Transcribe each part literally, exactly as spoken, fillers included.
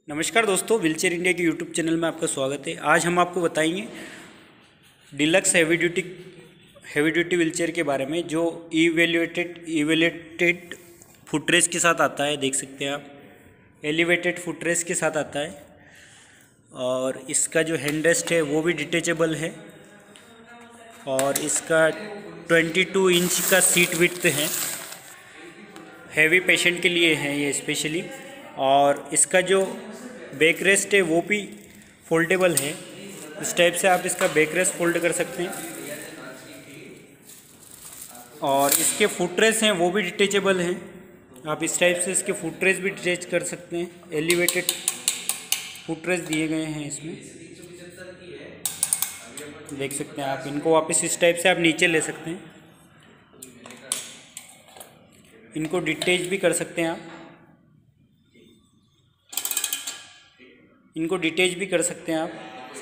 नमस्कार दोस्तों, wheelchair India के यूट्यूब चैनल में आपका स्वागत है। आज हम आपको बताएंगे deluxe heavy duty heavy duty wheelchair के बारे में, जो इवेल्युएटेड इवेल्युएटेड फुटरेस के साथ आता है। देख सकते हैं आप, एलिवेटेड फुटरेस के साथ आता है और इसका जो हैंड रेस्ट है वो भी डिटेचेबल है और इसका बाईस इंच का सीट विड्थ है। हैवी पेशेंट के लिए है ये स्पेशली। और इसका जो बैक रेस्ट है वो भी फोल्डेबल है। इस टाइप से आप इसका बैक रेस्ट फोल्ड कर सकते हैं और इसके फुटरेस हैं वो भी डिटेचेबल हैं। आप इस टाइप से इसके फुटरेस भी डिटेच कर सकते हैं। एलिवेटेड फुटरेस दिए गए हैं इसमें, देख सकते हैं आप। इनको वापस इस टाइप से आप नीचे ले सकते हैं। इनको डिटेच भी कर सकते हैं आप इनको डिटेच भी कर सकते हैं आप।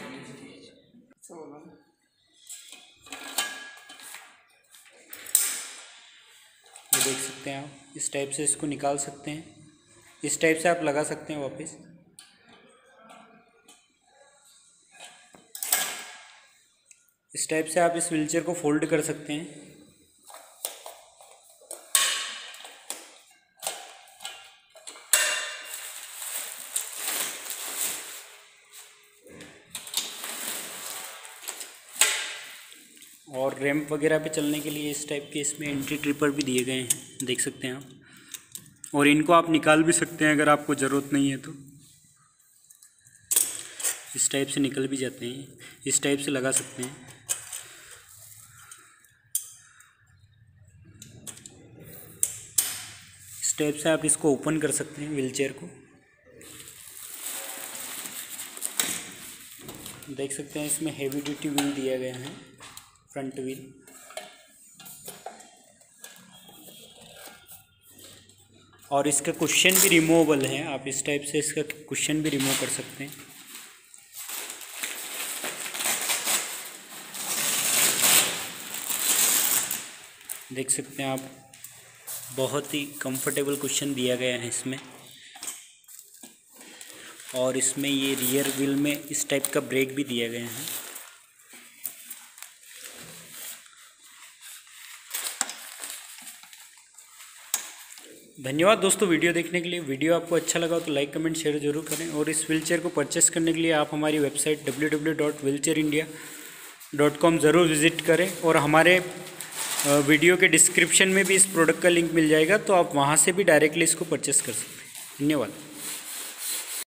ये देख सकते हैं आप, इस टाइप से इसको निकाल सकते हैं। इस टाइप से आप लगा सकते हैं वापस। इस टाइप से आप इस व्हीलचेयर को फोल्ड कर सकते हैं। और रैंप वगैरह पे चलने के लिए इस टाइप के इसमें एंट्री ट्रिपर भी दिए गए हैं, देख सकते हैं आप। और इनको आप निकाल भी सकते हैं अगर आपको ज़रूरत नहीं है तो। इस टाइप से निकल भी जाते हैं, इस टाइप से लगा सकते हैं। इस टाइप से आप इसको ओपन कर सकते हैं व्हीलचेयर को, देख सकते हैं। इसमें हैवी ड्यूटी व्हील दिया गया है, फ्रंट व्हील। और इसका कुशन भी रिमूवेबल है। आप इस टाइप से इसका कुशन भी रिमूव कर सकते हैं। देख सकते हैं आप, बहुत ही कंफर्टेबल कुशन दिया गया है इसमें। और इसमें ये रियर व्हील में इस टाइप का ब्रेक भी दिया गया है। धन्यवाद दोस्तों वीडियो देखने के लिए। वीडियो आपको अच्छा लगा तो लाइक कमेंट शेयर जरूर करें। और इस व्हीलचेयर को परचेस करने के लिए आप हमारी website W W W dot wheelchair India dot com ज़रूर विज़िट करें। और हमारे वीडियो के डिस्क्रिप्शन में भी इस प्रोडक्ट का लिंक मिल जाएगा, तो आप वहाँ से भी डायरेक्टली इसको परचेस कर सकते हैं। धन्यवाद।